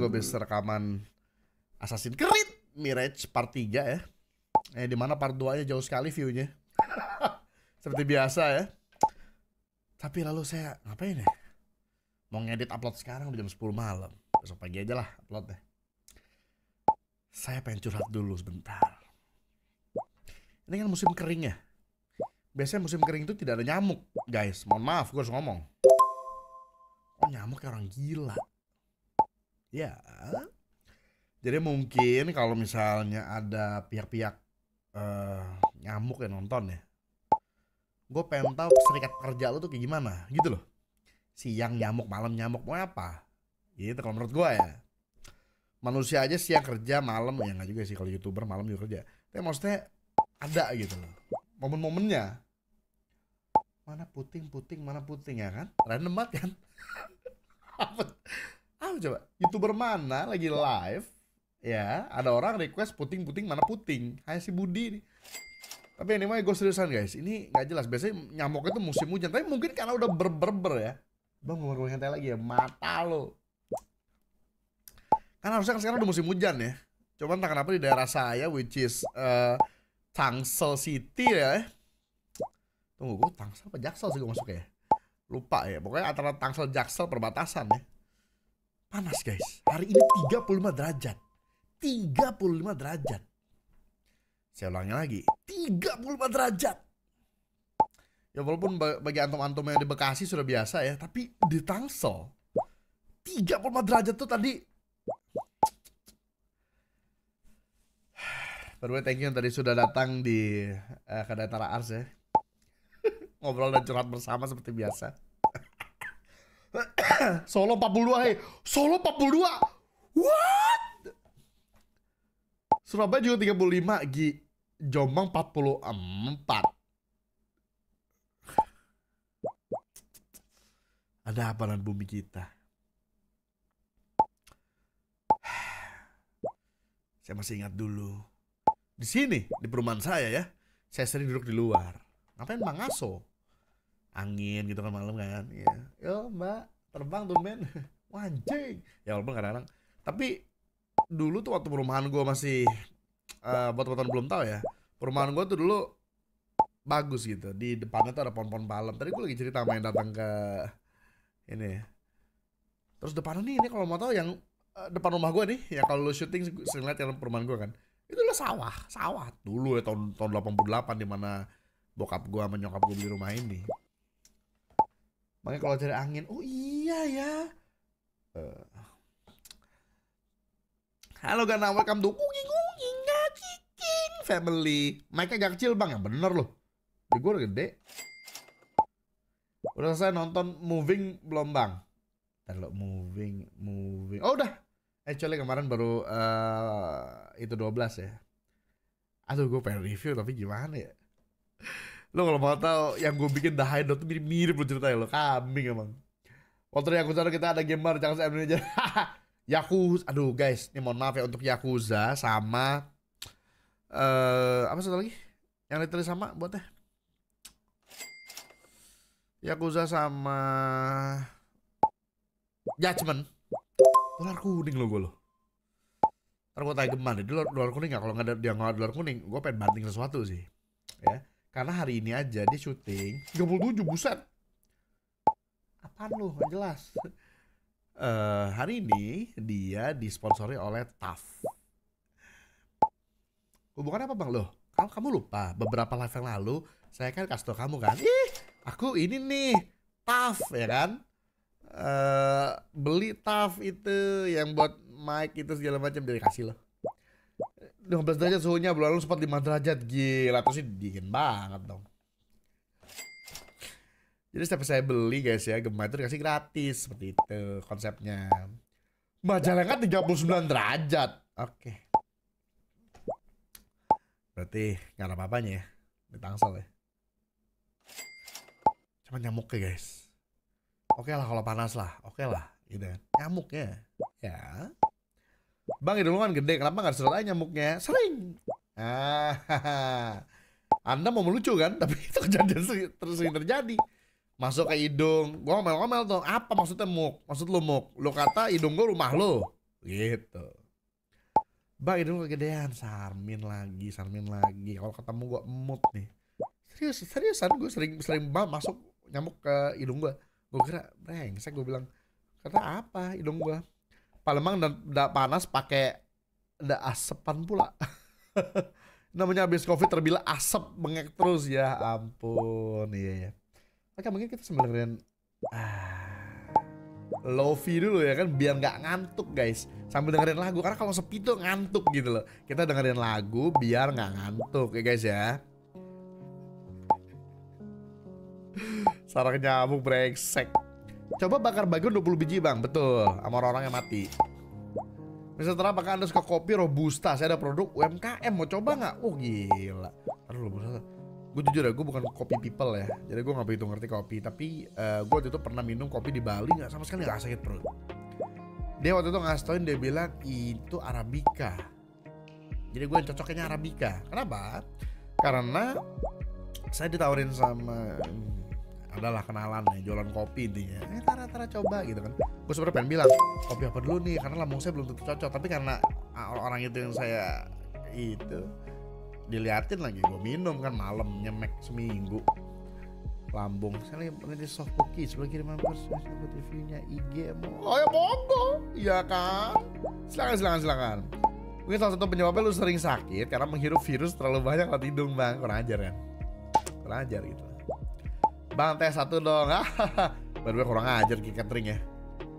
gue habis rekaman Assassin's Creed Mirage part 3 ya. Dimana part 2 nya jauh sekali viewnya. Seperti biasa ya. Tapi lalu saya ngapain ya? Mau ngedit upload sekarang udah jam 10 malam. Besok pagi aja lah uploadnya. Saya pengen curhat dulu sebentar. Ini kan musim kering ya. Biasanya musim kering itu tidak ada nyamuk, guys. Mohon maaf, gue harus ngomong. Oh, nyamuk kayak orang gila. Ya. Jadi mungkin kalau misalnya ada pihak-pihak nyamuk yang nonton ya, gue pengen tahu serikat pekerja lu tuh kayak gimana, gitu loh. Siang nyamuk, malam nyamuk, mau apa? Gitu kalau menurut gue ya. Manusia aja siang kerja, malam ya nggak juga sih kalau YouTuber malam juga kerja. Tapi maksudnya ada gitu loh, momen-momennya. Mana puting ya kan? Random banget kan? Apa coba? YouTuber mana lagi live? Ya, ada orang request puting mana puting. Kayak si Budi nih. Tapi ini mah gue seriusan guys. Ini nggak jelas. Biasanya nyamuk itu musim hujan. Tapi mungkin karena udah berber ya. Bang ngomong santai lagi ya. Mata lo. Kan harusnya sekarang udah musim hujan ya. Cuman entah kenapa di daerah saya, which is Tangsel City ya. Tunggu, gue Tangsel apa Jaksel sih gue masuk ya. Lupa ya. Pokoknya antara Tangsel Jaksel perbatasan ya. Panas guys. Hari ini 35 derajat. 35 derajat. Saya ulangi lagi. 35 derajat. Ya walaupun bagi antum-antum yang di Bekasi sudah biasa ya. Tapi di Tangsel 35 derajat tuh tadi. By the way, thank you yang tadi sudah datang di Kadantara Ars ya. Ngobrol dan curhat bersama seperti biasa. Solo 42, hey. Solo 42. What? Surabaya juga 35, Jombang 44. Ada apa dengan bumi kita? Saya masih ingat dulu. Di sini, di perumahan saya ya. Saya sering duduk di luar. Ngapain Bang Aso? Angin gitu kan malam kan. Ya. Yo mbak, terbang tuh men. Wah anjing. Ya walaupun kadang-kadang. Tapi dulu tuh waktu perumahan gue masih buat teman-teman belum tahu ya. Perumahan gue tuh dulu bagus gitu. Di depannya tuh ada pohon-pohon palem. Tadi gue lagi cerita sama yang datang ke ini. Terus depan ini kalau mau tahu yang depan rumah gue nih, ya kalau lu syuting sering lihat yang perumahan gue kan. Itu lah sawah dulu ya tahun 88 di mana bokap gue sama nyokap gue beli rumah ini. Makanya kalau cari angin, oh iya ya. Halo Gana, welcome to Cooking Family. Mic-nya agak kecil bang, ya bener loh. Di gue udah gede. Udah selesai nonton Moving belum bang? Ntar lo moving. Oh udah. Actually kemarin baru itu 12 ya. Aduh gue pengen review tapi gimana ya. Lo kalau mau tahu yang gue bikin The Hideout tuh mirip-mirip lo ceritanya lo. Kambing emang. Waktu Yakuza kita ada gamer jangan saya aja. Yakuza, aduh guys, ini mohon maaf ya untuk Yakuza sama apa satu lagi? Yang ditulis sama buatnya. Yakuza sama Judgment. Dolar kuning lo gue lo. Ntar gue tanya Geman deh, dolar kuning gak? Kalau nggak ada dia nggak dolar kuning, gue pengen banting sesuatu sih. Ya, karena hari ini aja dia syuting 37 buset. Apaan lu? Gak jelas. Hari ini dia disponsori oleh TAF. Hubungannya apa bang lo? Kamu lupa beberapa live yang lalu saya kan kasih tau kamu kan. Aku ini nih TAF ya kan. Beli TAF itu yang buat mic itu segala macam dari kasih loh. 15 derajat suhunya, bulan lalu sempat 5 derajat. Gila, tuh sih dingin banget dong. Jadi setiap saya beli guys ya, Gemma itu dikasih gratis. Seperti itu konsepnya. Majalengka 39 derajat. Oke. Berarti gak ada apa-apanya ya di Tangsel ya. Cuma nyamuknya guys. Oke lah kalau panas lah, oke lah gitu kan. Nyamuknya ya. Bang hidung kan gede, kenapa gak disedot aja nyamuknya? Sering. Anda mau melucu kan? Tapi itu kejadian sering terjadi. Masuk ke hidung, gua ngomel-ngomel tuh, apa maksudnya muk? Maksud lu muk? Lu kata hidung gua rumah lu. gitu. Bang hidung kegedean, Sarmin lagi. Kalau ketemu gue emut nih. Seriusan gue sering banget masuk nyamuk ke hidung gue. Gue kira brengsek, gue bilang kata apa hidung gue. Palembang dan panas pakai ada asepan pula. Namanya habis covid terbilang asap bengek terus, ya ampun. Iya ya. Oke, mungkin kita sambil dengerin lofi dulu ya kan, biar nggak ngantuk guys. Sambil dengerin lagu, karena kalau sepi tuh ngantuk gitu loh. Kita dengerin lagu biar nggak ngantuk ya guys ya. Sarang nyamuk brengsek. Coba bakar bagian 20 biji bang, betul, sama orang yang mati. Misalnya apakah anda suka kopi Robusta? Saya ada produk UMKM, mau coba nggak? Oh gila. Aduh Robusta. Gue jujur ya, gue bukan kopi people ya. Jadi gue nggak begitu ngerti kopi. Tapi gue waktu itu pernah minum kopi di Bali, nggak sama sekali nggak sakit perut. Dia waktu itu ngasih tauin, dia bilang itu Arabica. Jadi gue yang cocoknya Arabica. Kenapa? Karena saya ditawarin sama adalah kenalan nih, jualan kopi intinya. Tara coba gitu kan. Gue sebenarnya pengen bilang kopi apa dulu nih, karena lambung saya belum tentu cocok. Tapi karena orang itu yang saya itu diliatin lagi, gue minum kan malam, nyemek seminggu. Lambung saya lagi soft cookies, sebelah kiriman pers TV-nya IG. Oh ya monggo, iya kan. Silakan. Mungkin salah satu penyebabnya lu sering sakit karena menghirup virus terlalu banyak lewat hidung bang. Kurang ajar kan? Kurang ajar gitu. Bang teh satu dong. Baru kurang ajar Ki Catering ya.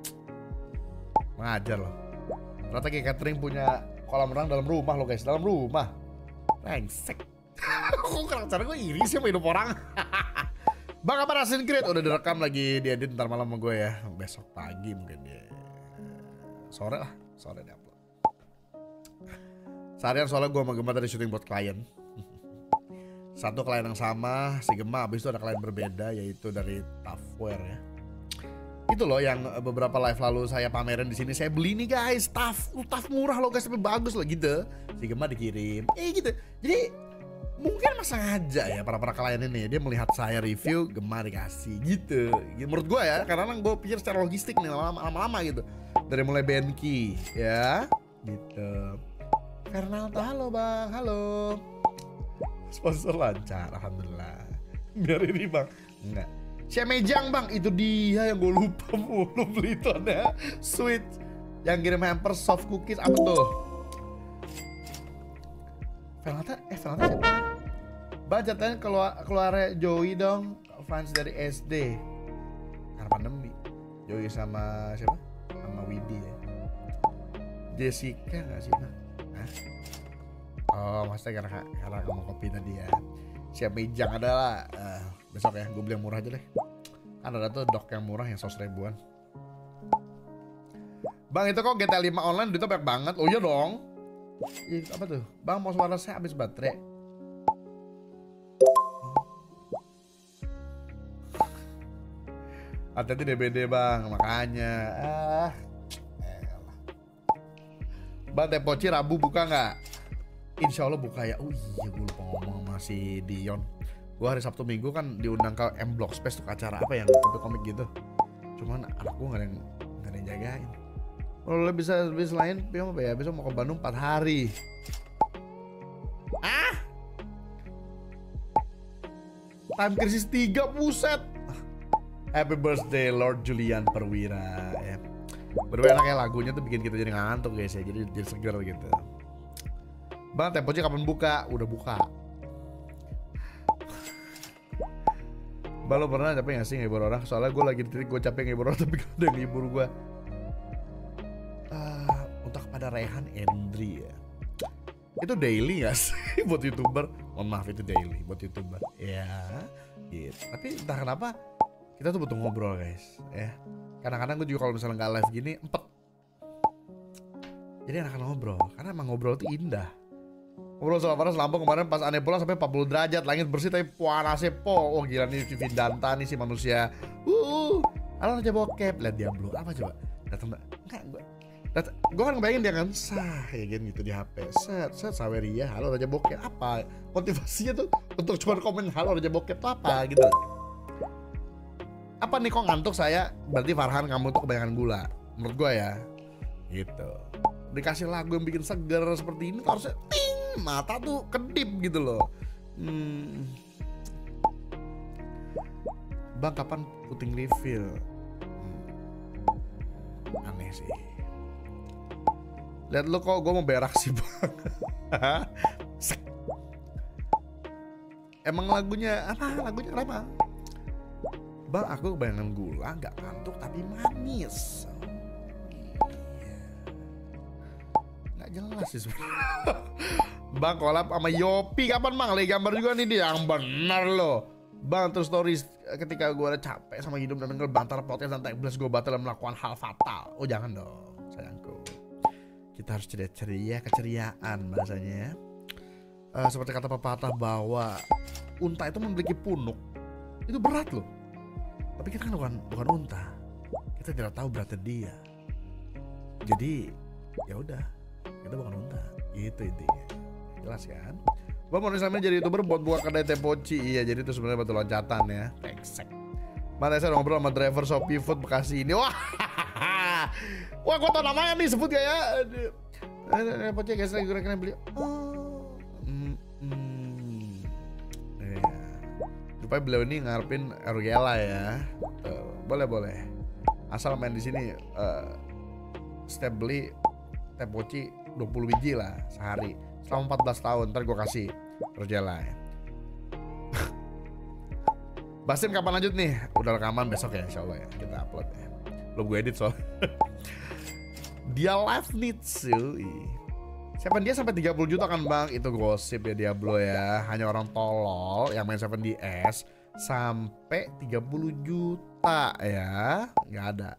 Mengajar loh. Ternyata Ki Catering punya kolam renang dalam rumah loh guys, dalam rumah. Rengsek. Kok karakter gue iri sih sama hidup orang. Bang apa Assassin's Creed? Udah direkam lagi diedit ntar malam sama gue ya. Besok pagi mungkin dia. Sore dia upload. Seharian soalnya gue sama Gemma tadi syuting buat klien. Satu klien yang sama, si Gemma, abis itu ada klien berbeda, yaitu dari Toughwear ya. Itu loh yang beberapa live lalu saya pamerin di sini. Saya beli nih guys, Tough murah loh guys, tapi bagus loh gitu. Si Gemma dikirim, gitu. Jadi mungkin masa sengaja ya para klien ini, dia melihat saya review, Gemma dikasih gitu. Menurut gue ya, karena gue pikir secara logistik nih lama-lama gitu. Dari mulai Benki ya, gitu. Fernaldo, halo bang, halo. Sponsor lancar, alhamdulillah. Biar ini bang, enggak. Mejang bang, itu dia yang gue lupa mulu beli itu ada sweet yang kirim hamper soft cookies apa tuh? Fernaldo siapa? Bang jatuhnya keluar Joey dong, fans dari SD. Karena pandemi, Joey sama siapa? Sama Widi ya. Jessica nggak sih bang? Hah? Oh maksudnya karena kamu kopi tadi ya. Siap Mejang adalah besok ya, gue beli yang murah aja deh. Kan ada tuh dok yang murah yang 100 ribuan. Bang itu kok GTA 5 online duitnya banyak banget. Oh iya dong. Apa tuh? Bang mau suara saya habis baterai. Hati-hati DBD bang, makanya. Bang Tepoci Rabu buka nggak? Insya Allah buka ya. Oh iya gue lupa ngomong masih Dion. Gue hari Sabtu Minggu kan diundang ke M Block Space tuh acara apa yang komik gitu. Cuman anak gue nggak ada yang jagain. Kalau bisa lain, apa ya? Besok mau ke Bandung 4 hari. Time Crisis 3 buset. Happy birthday Lord Julian Perwira. Berbeda kayak lagunya tuh bikin kita jadi ngantuk guys ya. Jadi seger gitu. Bang Tempoci kapan buka? Udah buka. Bang lo pernah capek gak sih ngibur orang? Soalnya gue lagi di titik gue capek ngibur orang tapi gak ada yang ngibur gue. Untuk kepada Rehan Endri ya. Itu daily gak sih buat YouTuber? Mohon maaf itu daily buat YouTuber. Ya gitu. Tapi entah kenapa kita tuh butuh ngobrol guys ya. Kadang-kadang gue juga kalau misalnya gak live gini empet. Jadi enakan ngobrol. Karena emang ngobrol tuh indah. Ngobrol sama panas Lampung kemarin pas aneh pulang sampai 40 derajat. Langit bersih tapi panasnya po. Oh gila nih Vivi Danta nih si manusia. Halo Raja Bokep. Lihat dia blur. Apa coba? Datang enggak gue kan ngebayangin dia kan sah ya gitu di HP. Set Saweria. Halo Raja Bokep. Apa? Motivasinya tuh untuk cuma komen halo Raja Bokep tuh apa gitu. Apa nih kok ngantuk saya? Berarti Farhan kamu tuh kebanyakan gula. Menurut gue ya. gitu. Dikasih lagu yang bikin seger seperti ini tuh harusnya ting, mata tuh kedip gitu loh. Bang kapan puting refill? Aneh sih. Lihat lo kok gue mau berak sih bang. Emang lagunya apa? Lagunya kenapa? Bang aku kebanyakan gula, gak ngantuk tapi manis. Gak jelas sih sebenernya. Bang collab sama Yopi kapan bang? Lagi gambar juga nih dia. Yang benar loh bang. Terus stories ketika gue udah capek sama hidup dan denger bantar podcast dan tag gue batal melakukan hal fatal. Oh jangan dong sayangku. Kita harus ceria-ceria, keceriaan bahasanya. Seperti kata pepatah bahwa unta itu memiliki punuk. Itu berat loh. Tapi kita kan bukan unta. Kita tidak tahu beratnya dia. Jadi ya udah, kita bukan unta. Gitu intinya. Jelas kan? Bang mau Islamnya jadi YouTuber buat buka kedai teh poci. Iya, jadi itu sebenarnya batu loncatan ya. Teksek. Mana saya ngobrol sama driver Shopee Food Bekasi ini. Wah. Wah, gua tau namanya nih, sebut gak ya? Poci guys lagi kira-kira beli. Supaya beliau ini ngarepin Ergela ya. Boleh. Asal main di sini setiap beli teh poci 20 biji lah sehari. Selama 14 tahun ntar gue kasih Ergela ya. Basim kapan lanjut nih? Udah rekaman besok ya insya Allah ya. Kita upload ya. Belum gue edit soal. Dia live nih cuy. Siapa dia sampai 30 juta kan bang? Itu gosip ya Diablo ya. Hanya orang tolol yang main 7DS sampai 30 juta ya. Nggak ada.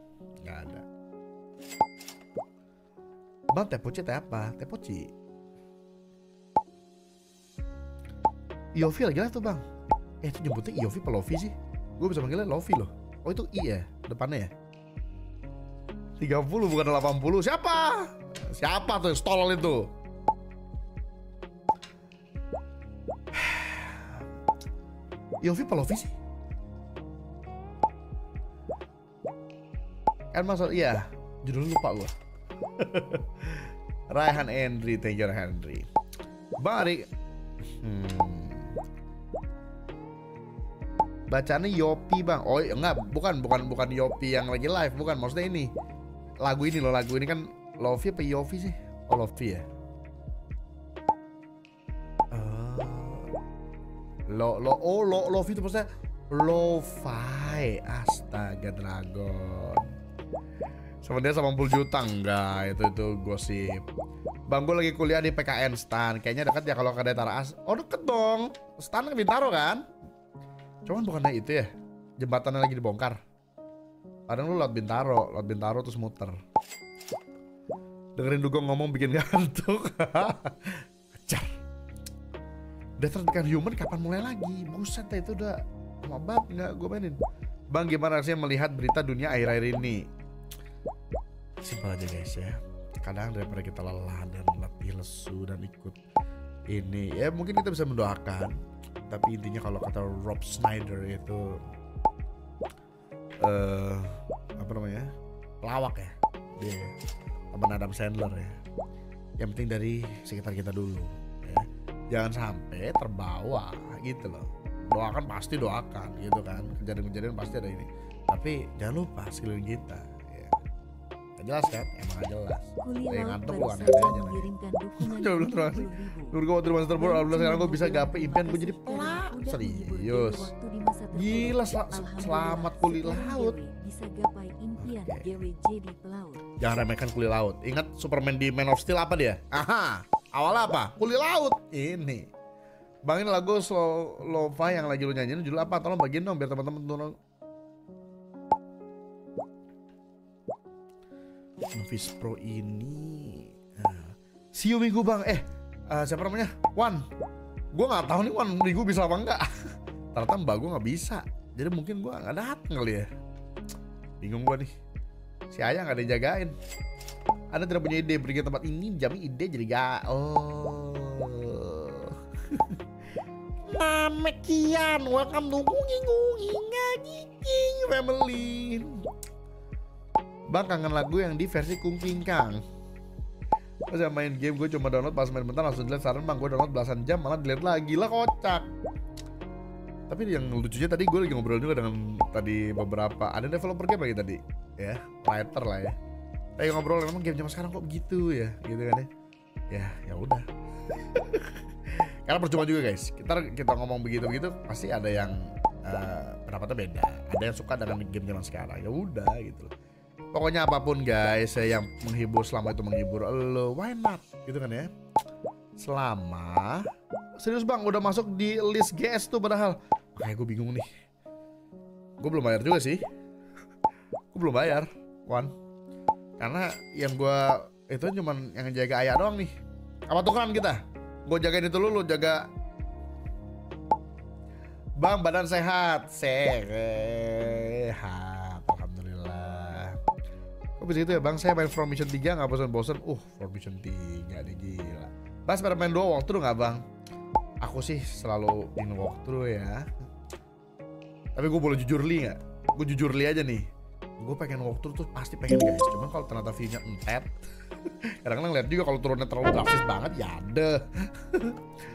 Bang teh poci teh apa? Teh poci Yofi lagi lah tuh bang. Itu nyebutnya Yofi apa Lofi sih? Gue bisa manggilnya Lofi loh. Oh itu I ya depannya ya. 30 bukan 80. Siapa tuh stol itu? Yofi apa Lofi sih? Kan maksud iya. Judulnya lupa gue. Raihan Henry, thank you Raihan Henry. Bang Ari. Bacaannya Yopi bang. Oh enggak, bukan Yopi yang lagi live, bukan. Maksudnya ini lagu ini kan Lofi apa Yofi sih? Oh Lofi ya. Lofi itu maksudnya Lo-fi. Astaga Dragon. Sebenarnya 80 juta enggak, itu gosip. Bang gue lagi kuliah di PKN Stan. Kayaknya deket ya kalau ke Taras. Oh deket dong. Stan ke Bintaro kan? Cuman bukannya itu ya, jembatannya lagi dibongkar. Kadang lu lewat Bintaro terus muter. Dengerin Dugong ngomong bikin ngantuk. Kejar. Death Become Human kapan mulai lagi? Buset itu udah lama banget nggak gue mainin. Bang gimana rasanya melihat berita dunia akhir-akhir ini? Simpel aja guys ya. Kadang daripada kita lelah dan letih lesu dan ikut ini, ya mungkin kita bisa mendoakan. Tapi intinya kalau kata Rob Schneider itu apa namanya, pelawak ya, dia teman Adam Sandler ya. Yang penting dari sekitar kita dulu ya. Jangan sampai terbawa gitu loh. Doakan pasti doakan gitu kan. Kejadian-kejadian pasti ada ini. Tapi jangan lupa sekeliling kita ya. Gak jelas kan? Emang gak jelas. Yang ngantuk bukan ada aja nih. Coba belum terus. Nurgo waktu di masa terburuk, alhamdulillah sekarang gue bisa gapai impian gue jadi pelak. Serius. Gila, selamat kuli laut. Bisa gapai impian GWJ di pelaut. Jangan remehkan kuli laut. Ingat Superman di Man of Steel apa dia? Aha, awalnya apa? Kuli laut. Ini. Bang ini lagu lo-fi yang lagi lu nyanyiin judul apa? Tolong bagiin dong biar teman-teman turun. Novice Pro ini see you minggu bang. Siapa namanya? Wan. Gue nggak tahu nih Wan minggu bisa apa enggak. Ternyata mbak gue nggak bisa. Jadi mungkin gue nggak datang kali ya. Bingung gue nih. Si Ayah nggak dijagain. Anda tidak punya ide pergi ke tempat ini, jamin ide jadi gak. Oh. Mamekian, welcome to Ngunging family. Bang kangen lagu yang di versi Kungking Kang. Pas saya main game gue cuma download, pas main bentar langsung delete. Saran bang, gue download belasan jam malah delete lagi lah, kocak. Tapi yang lucunya tadi gue lagi ngobrol juga dengan tadi beberapa, ada developer game lagi tadi ya, writer lah ya. Lagi ngobrol, emang game zaman sekarang kok begitu ya, gitu kan ya. Ya udah. Karena percuma juga guys, kita ngomong begitu pasti ada yang pendapatnya beda, ada yang suka dengan game zaman sekarang, ya udah gitu loh. Pokoknya apapun guys yang menghibur, selama itu menghibur lo, why not gitu kan ya. Selama serius bang udah masuk di list GS tuh, padahal kayak gue bingung nih, gue belum bayar juga sih, gue belum bayar karena yang gue itu cuman yang jaga ayah doang nih. Apa tukeran kita? Gue jagain itu, lu jaga. Bang badan sehat, alhamdulillah. Kok bisa itu ya bang? Saya main From Mission 3 gak bosan-bosan. From Mission 3 nih gila. Bang pada main 2 walkthrough gak bang? Aku sih selalu in walkthrough ya. Tapi gue boleh jujur li gak? Gue jujur li aja nih, gue pengen walkthrough tuh pasti pengen guys. Cuman kalau ternyata view-nya entet, kadang-kadang lihat juga kalau turunnya terlalu drastis banget ya deh.